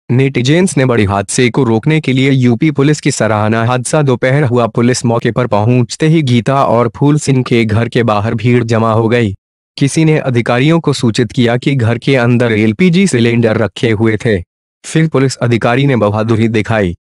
Netizens ने बड़े हादसे को रोकने के लिए यूपी पुलिस की सराहना। हादसा दोपहर हुआ। पुलिस मौके पर पहुंचते ही गीता और फूल सिंह के घर के बाहर भीड़ जमा हो गई। किसी ने अधिकारियों को सूचित किया कि घर के अंदर एलपीजी सिलेंडर रखे हुए थे। फिर पुलिस अधिकारी ने बहादुरी दिखाई।